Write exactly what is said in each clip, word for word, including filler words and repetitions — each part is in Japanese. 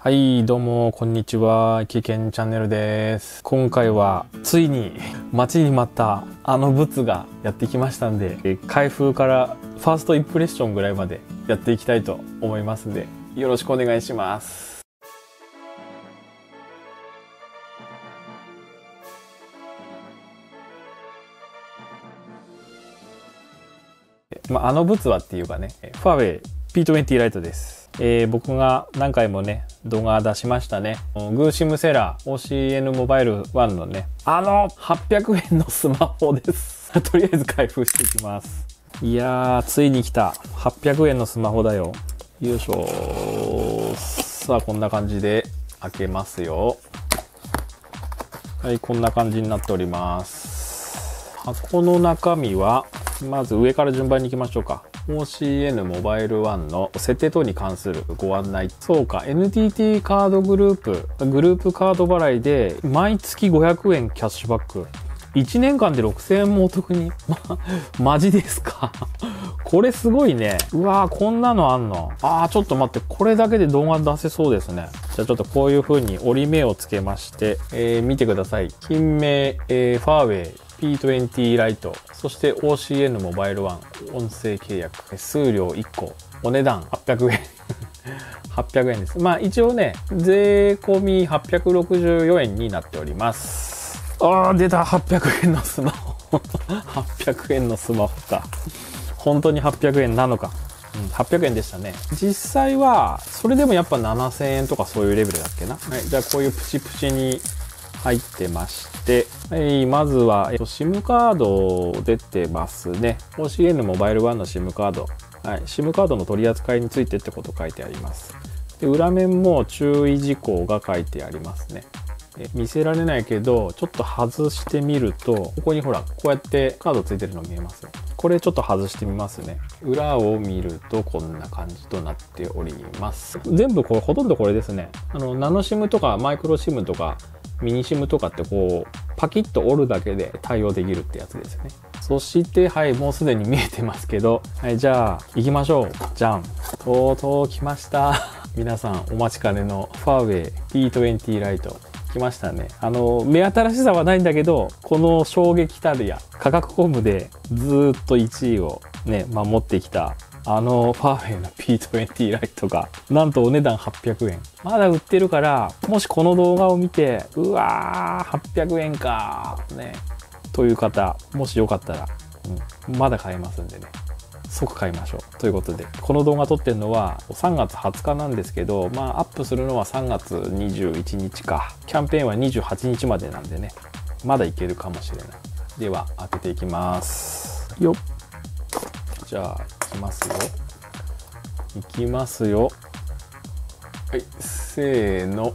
はい、どうも、こんにちは。キケンチャンネルです。今回は、ついに、待ちに待ったあのブツがやってきましたんで、開封からファーストインプレッションぐらいまでやっていきたいと思いますんで、よろしくお願いします。まあ、あのブツはっていうかね、ファーウェイ ピートゥエンティ ライトです。えー、僕が何回もね、動画出しましたね。グーシムセラー オーシーエヌ モバイルワンのね、あのはっぴゃくえんのスマホです。とりあえず開封していきます。いやー、ついに来た。はっぴゃくえんのスマホだよ。よいしょ。さあ、こんな感じで開けますよ。はい、こんな感じになっております。箱の中身は、まず上から順番に行きましょうか。オーシーエヌ モバイルワンの設定等に関するご案内。そうか、エヌティーティー カードグループ、グループカード払いで毎月ごひゃくえんキャッシュバック。いちねんかんでろくせんえんもお得に。ま、マジですかこれすごいね。うわー、こんなのあんの。あー、ちょっと待って、これだけで動画出せそうですね。じゃあちょっとこういう風に折り目をつけまして、えー、見てください。品名、えー、ファーウェイ ピートゥエンティ ライト、そして オーシーエヌ モバイルワン音声契約、数量いっこ、お値段はっぴゃくえん。はっぴゃくえんです。まあ一応ね、税込みはっぴゃくろくじゅうよえんになっております。あー、出た、はっぴゃくえんのスマホ。はっぴゃくえんのスマホか。本当にはっぴゃくえんなのか。うん、はっぴゃくえんでしたね。実際は、それでもやっぱななせんえんとかそういうレベルだっけな。はい、じゃあこういうプチプチに入ってまして、はい、まずは、えっと、SIM カード出てますね。オーシーエヌ モバイルワンの SIM カード。はい、SIM カードの取り扱いについてってこと書いてあります。で、裏面も注意事項が書いてありますね。え見せられないけど、ちょっと外してみると、ここにほら、こうやってカードついてるの見えますよ。これちょっと外してみますね。裏を見るとこんな感じとなっております。全部これ、ほとんどこれですね。あの、ナノ SIM とかマイクロ SIM とか、ミニ SIM とかってこう、パキッと折るだけで対応できるってやつですね。そして、はい、もうすでに見えてますけど、はい、じゃあ、行きましょう。じゃん。とうとう来ました。皆さん、お待ちかねのファーウェイ ピートゥエンティ ライト。来ましたね。あの、目新しさはないんだけど、この衝撃たるや、価格コムでずーっといちいをね、守ってきた、あのファーウェイの ピートゥエンティ ライトが、なんとお値段はっぴゃくえん。まだ売ってるから、もしこの動画を見て、うわー、はっぴゃくえんかー、ね、という方、もしよかったら、うん、まだ買えますんでね。即買いましょう。ということで、この動画撮ってるのはさんがつはつかなんですけど、まあアップするのはさんがつにじゅういちにちか。キャンペーンはにじゅうはちにちまでなんでね、まだいけるかもしれない。では、開けていきます。よっ。じゃあ、いきますよ。いきますよ。はい、せーの。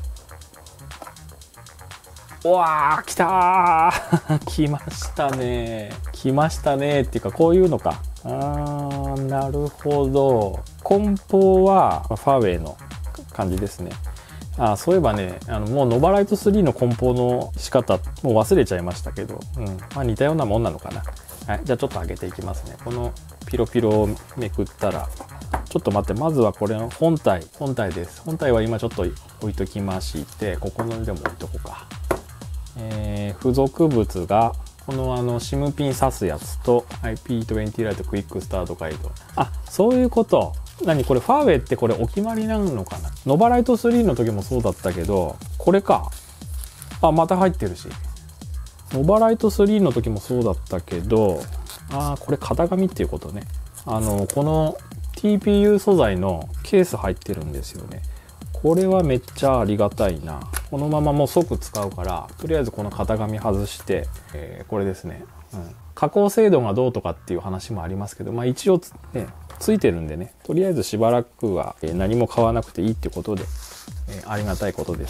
うわー、来たー来ましたね来ましたねっていうか、こういうのか。あー、なるほど。梱包はファーウェイの感じですね。あ、そういえばね、あのもうノバライトスリーの梱包の仕方もう忘れちゃいましたけど、うん、まあ似たようなもんなのかな。はい、じゃあちょっと開けていきますね。このピロピロをめくったら、ちょっと待って、まずはこれの本体、本体です。本体は今ちょっと置いときまして、ここのでも置いとこうか。えー、付属物が、このあの SIM ピン挿すやつと ピートゥエンティ ライトクイックスタートガイド。あ、そういうこと。何これファーウェイってこれお決まりなのかな。ノバライトスリーの時もそうだったけど、これか。あ、また入ってるし。ノバライトスリーの時もそうだったけど、あー、これ型紙っていうことね。あの、この ティーピーユー 素材のケース入ってるんですよね。これはめっちゃありがたいな。このままもう即使うから、とりあえずこの型紙外して、えー、これですね、うん。加工精度がどうとかっていう話もありますけど、まあ一応ね、ついてるんでね、とりあえずしばらくは何も買わなくていいってことで、えー、ありがたいことです。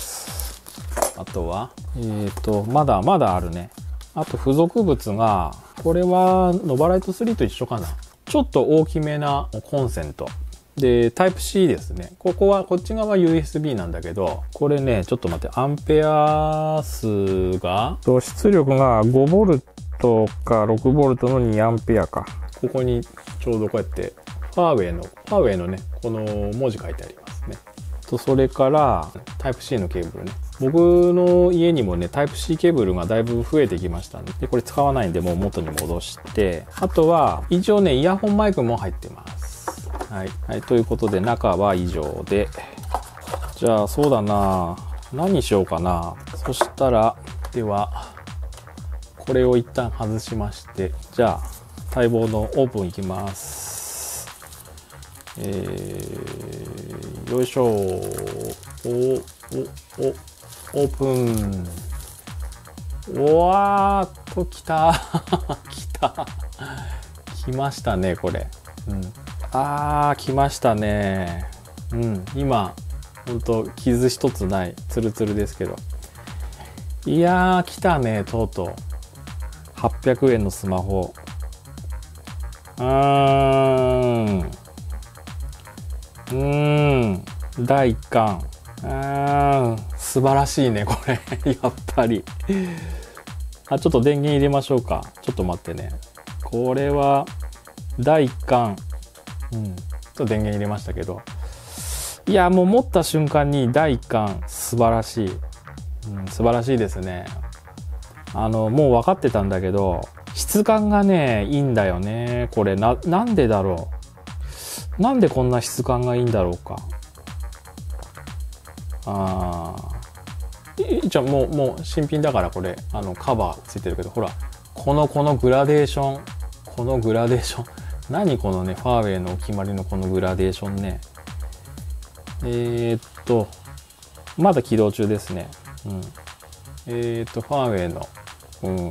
あとは、えーと、まだまだあるね。あと付属物が、これはノバライトスリーと一緒かな。ちょっと大きめなコンセント。で、タイプ C ですね。ここは、こっち側は ユーエスビー なんだけど、これね、ちょっと待って、アンペア数が、出力がごボルトかろくボルトのにアンペアか。ここにちょうどこうやって、ファーウェイの、ファーウェイのね、この文字書いてありますね。 とそれからタイプ C のケーブルね。僕の家にもねタイプ C ケーブルがだいぶ増えてきましたんで、これ使わないんでもう元に戻して、あとは一応ねイヤホンマイクも入ってます。はい、はい、ということで中は以上で、じゃあそうだな、何しようかな。そしたらではこれを一旦外しまして、じゃあ待望のオープンいきます。えー、よいしょ。おおおオープン。おわーっときたきた来ましたねこれ。うん、あー来ましたね。うん、今ほんと傷一つないツルツルですけど、いやー来たね、とうとうはっぴゃくえんのスマホ。うーんうーんだいいっかん。あー素晴らしいねこれやっぱり。あ、ちょっと電源入れましょうか。ちょっと待ってね、これはだいいっかん、うん、ちょっと電源入れましたけど、いやもう持った瞬間にだいいっかん素晴らしい、うん、素晴らしいですね。あのもう分かってたんだけど質感がねいいんだよねこれ。ななんでだろう、なんでこんな質感がいいんだろうか。あー一応もうもう新品だからこれあのカバーついてるけど、ほらこのこのグラデーション、このグラデーション何このねファーウェイのお決まりのこのグラデーションね。えー、っとまだ起動中ですね。うん、えー、っとファーウェイのうん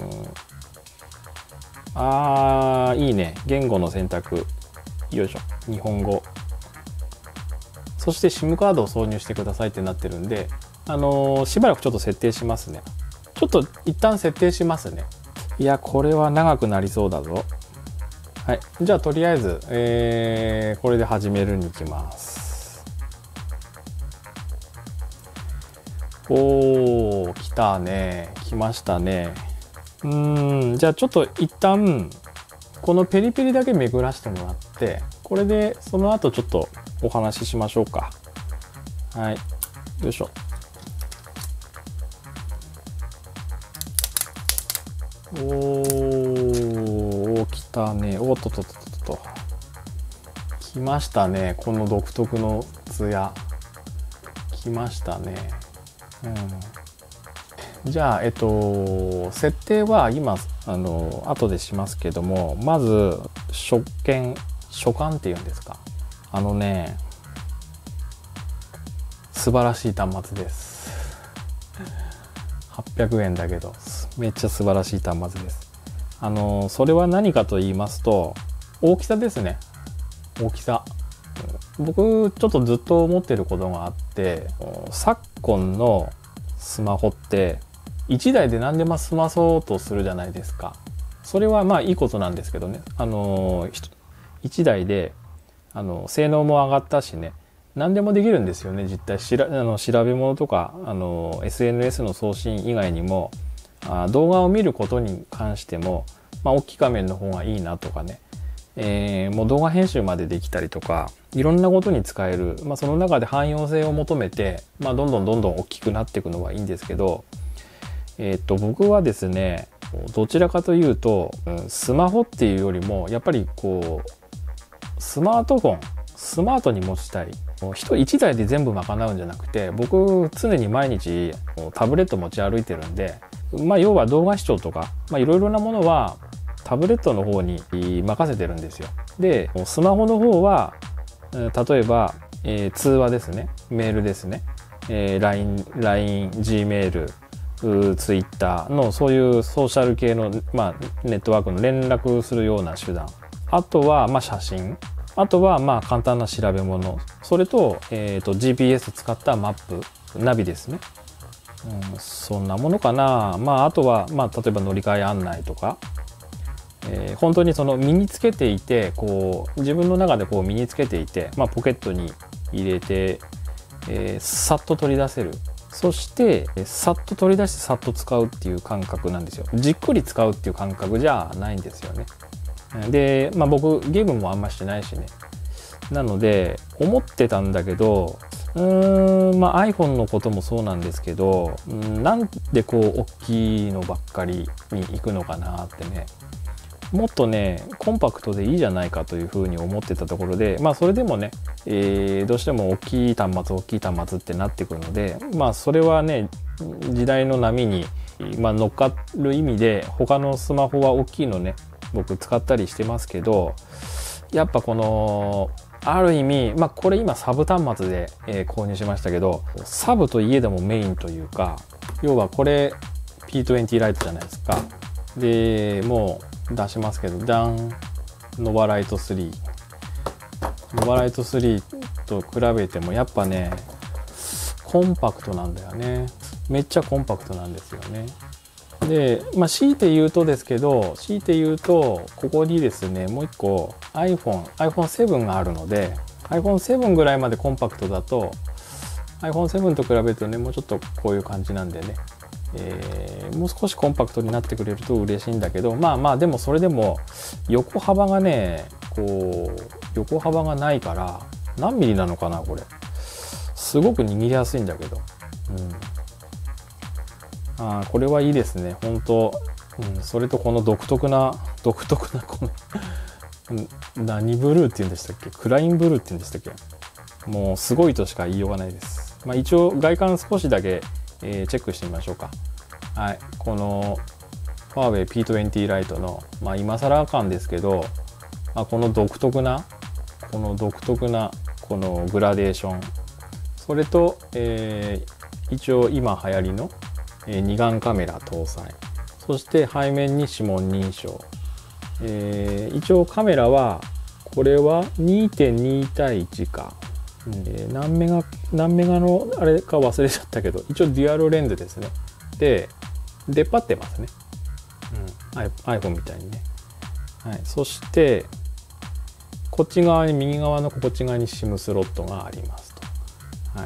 あーいいね、言語の選択、よいしょ、日本語、そして SIM カードを挿入してくださいってなってるんで、あのー、しばらくちょっと設定しますね。ちょっと一旦設定しますね。いやこれは長くなりそうだぞ。はい、じゃあとりあえず、えー、これで始めるに行きます。おー来たね、来ましたね。うーんじゃあちょっと一旦このペリペリだけ巡らせてもらって、これでその後ちょっとお話ししましょうか。はい、よいしょ。おー来たね。おっとっとっとっとと来ましたね、この独特のツヤ来ましたね。うん、じゃあえっと設定は今あの後でしますけども、まず初見初感っていうんですか、あのね素晴らしい端末です。はっぴゃくえんだけどめっちゃ素晴らしい端末です。あのそれは何かと言いますと大きさですね。大きさ、僕ちょっとずっと思ってることがあって、昨今のスマホっていちだいで何でも済まそうとするじゃないですか。それはまあいいことなんですけどね、あのいちだいであの性能も上がったしね、何でもできるんですよね。実態しらあの調べ物とかあの エスエヌエス の送信以外にもあ動画を見ることに関しても、まあ、大きい画面の方がいいなとかね、えー、もう動画編集までできたりとかいろんなことに使える、まあ、その中で汎用性を求めて、まあ、どんどんどんどん大きくなっていくのはいいんですけど、えー、っと僕はですねどちらかというとスマホっていうよりもやっぱりこうスマートフォンスマートに持ちたい、人いちだいで全部賄うんじゃなくて、僕常に毎日タブレット持ち歩いてるんで、まあ要は動画視聴とかいろいろなものはタブレットの方に任せてるんですよ。でスマホの方は例えば、えー、通話ですね、メールですね、えー、ライン、ライン、Gmail、Twitter のそういうソーシャル系の、まあ、ネットワークの連絡するような手段、あとはまあ写真、あとはまあ簡単な調べ物、それと、えーと ジーピーエス 使ったマップ、ナビですね、うん、そんなものかな。まああとはまあ例えば乗り換え案内とか、えー、本当にその身につけていてこう自分の中でこう身につけていて、まあ、ポケットに入れて、えー、さっと取り出せる。そしてさっと取り出してさっと使うっていう感覚なんですよ。じっくり使うっていう感覚じゃないんですよね。で、まあ、僕ゲームもあんましてないしね。なので思ってたんだけどうーん、まあ iPhone のこともそうなんですけど、うん、なんでこう大きいのばっかりに行くのかなってね。もっとねコンパクトでいいじゃないかというふうに思ってたところで、まあそれでもね、えー、どうしても大きい端末大きい端末ってなってくるので、まあそれはね時代の波に、まあ、乗っかる意味で他のスマホは大きいのね僕使ったりしてますけど、やっぱこのある意味、まあこれ今サブ端末で、えー、購入しましたけど、サブといえどもメインというか、要はこれ ピートゥエンティ ライトじゃないですか。でもう出しますけど、ダンノバライトスリー、ノバライトスリーと比べてもやっぱねコンパクトなんだよね。めっちゃコンパクトなんですよね。で、まあ強いて言うとですけど、強いて言うとここにですねもう一個 iPhone、アイフォンセブン があるので、アイフォンセブン ぐらいまでコンパクトだと アイフォンセブン と比べるとねもうちょっとこういう感じなんでね、えー、もう少しコンパクトになってくれると嬉しいんだけど、まあまあでもそれでも横幅がねこう横幅がないから、何ミリなのかなこれ、すごく握りやすいんだけど、うん、あこれはいいですね本当、うん、それとこの独特な独特なこの何ブルーって言うんでしたっけ、クラインブルーって言うんでしたっけ、もうすごいとしか言いようがないです。まあ一応外観少しだけえー、チェックしてみましょうか。はい、このファーウェイ ピートゥエンティ ライトの、まあ、今更感ですけど、まあ、この独特なこの独特なこのグラデーション、それと、えー、一応今流行りの、えー、二眼カメラ搭載、そして背面に指紋認証、えー、一応カメラはこれは にてんに 対いちか、えー、何メガ何メガのあれか忘れちゃったけど、一応デュアルレンズですね。で出っ張ってますね、うん、iPhone みたいにね、はい、そしてこっち側に右側のこっち側に SIM スロットがありますと、はい、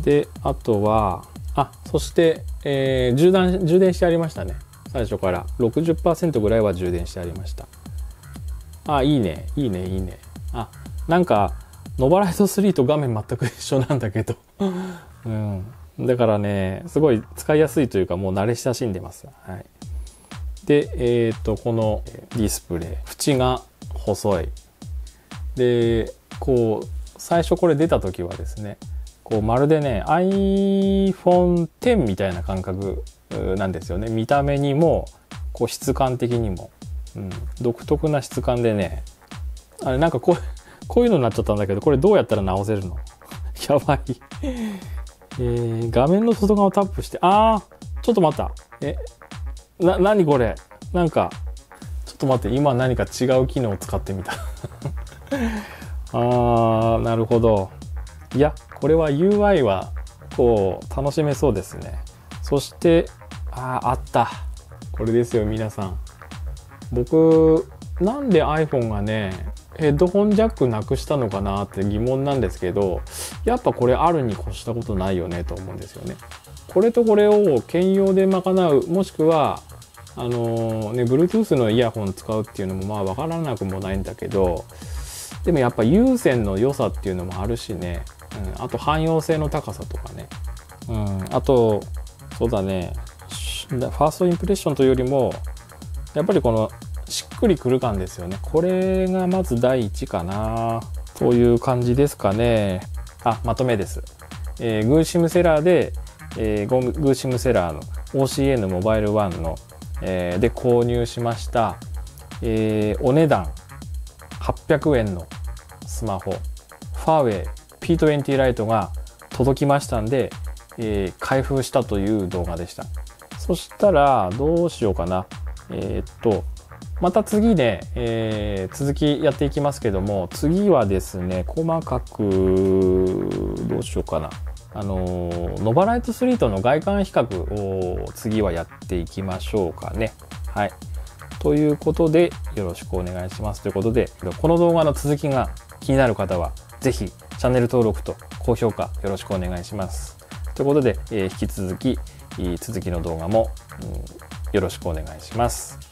であとはあそして、えー、充電充電してありましたね。最初から ろくじゅっパーセント ぐらいは充電してありました。あいいねいいねいいね。あなんかノバライトスリーと画面全く一緒なんだけど、うん、だからねすごい使いやすいというかもう慣れ親しんでます。はい、でえっとこのディスプレイ縁が細いで、こう最初これ出た時はですねこうまるでね アイフォンテン みたいな感覚なんですよね。見た目にもこう質感的にも、うん、独特な質感でね、あれなんかこうこういうのになっちゃったんだけど、これどうやったら直せるのやばい、えー、画面の外側をタップして、あーちょっと待った、えな何これ、なんかちょっと待って、今何か違う機能を使ってみたあーなるほど。いやこれは ユーアイ はこう楽しめそうですね。そしてあーあったこれですよ皆さん。僕なんで iPhone がねヘッドホンジャックなくしたのかなって疑問なんですけど、やっぱこれあるに越したことないよねと思うんですよね。これとこれを兼用で賄う、もしくはあのー、ね Bluetooth のイヤホン使うっていうのもまあ分からなくもないんだけど、でもやっぱ有線の良さっていうのもあるしね、うん、あと汎用性の高さとかね、うん、あとそうだねファーストインプレッションというよりもやっぱりこのしっくりくる感ですよね。これがまず第一かなという感じですかね。あ、まとめです。えー、グーシムセラーで、えー、グーシムセラーの オーシーエヌ モバイルワンの、えー、で購入しました、えー、お値段はっぴゃくえんのスマホファーウェイ ピートゥエンティ ライトが届きましたんで、えー、開封したという動画でした。そしたらどうしようかな。えー、っとまた次ね、えー、続きやっていきますけども、次はですね細かくどうしようかな、あのー、ノバライトスリーとの外観比較を次はやっていきましょうかね。はい、ということでよろしくお願いします。ということでこの動画の続きが気になる方は是非チャンネル登録と高評価よろしくお願いします。ということで、えー、引き続き続きの動画も、うん、よろしくお願いします。